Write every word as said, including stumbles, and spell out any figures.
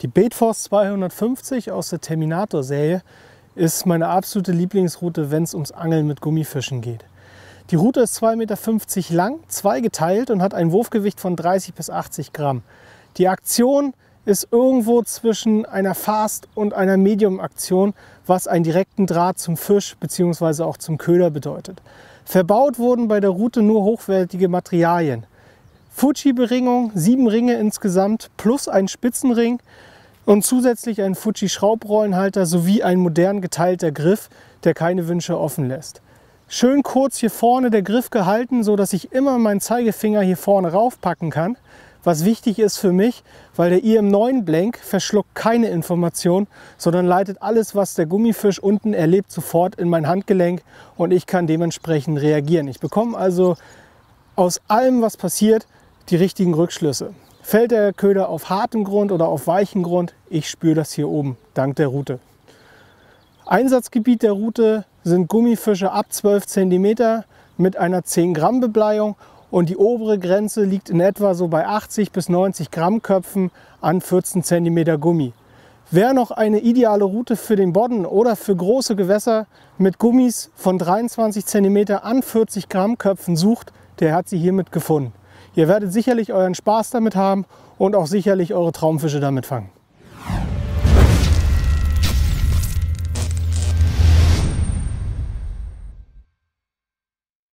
Die Baitforce zweihundertfünfzig aus der Terminator-Serie ist meine absolute Lieblingsroute, wenn es ums Angeln mit Gummifischen geht. Die Route ist zwei Meter fünfzig lang, zweigeteilt und hat ein Wurfgewicht von dreißig bis achtzig Gramm. Die Aktion ist irgendwo zwischen einer Fast- und einer Medium-Aktion, was einen direkten Draht zum Fisch bzw. auch zum Köder bedeutet. Verbaut wurden bei der Route nur hochwertige Materialien. Fuji-Beringung, sieben Ringe insgesamt plus ein Spitzenring und zusätzlich ein Fuji-Schraubrollenhalter sowie ein modern geteilter Griff, der keine Wünsche offen lässt. Schön kurz hier vorne der Griff gehalten, so dass ich immer meinen Zeigefinger hier vorne raufpacken kann. Was wichtig ist für mich, weil der I M neun Blank verschluckt keine Information, sondern leitet alles, was der Gummifisch unten erlebt, sofort in mein Handgelenk und ich kann dementsprechend reagieren. Ich bekomme also aus allem, was passiert, die richtigen Rückschlüsse. Fällt der Köder auf hartem Grund oder auf weichem Grund, ich spüre das hier oben, dank der Route. Einsatzgebiet der Route sind Gummifische ab zwölf Zentimeter mit einer zehn Gramm Bebleiung und die obere Grenze liegt in etwa so bei achtzig bis neunzig Gramm Köpfen an vierzehn Zentimeter Gummi. Wer noch eine ideale Route für den Bodden oder für große Gewässer mit Gummis von dreiundzwanzig Zentimeter an vierzig Gramm Köpfen sucht, der hat sie hiermit gefunden. Ihr werdet sicherlich euren Spaß damit haben und auch sicherlich eure Traumfische damit fangen.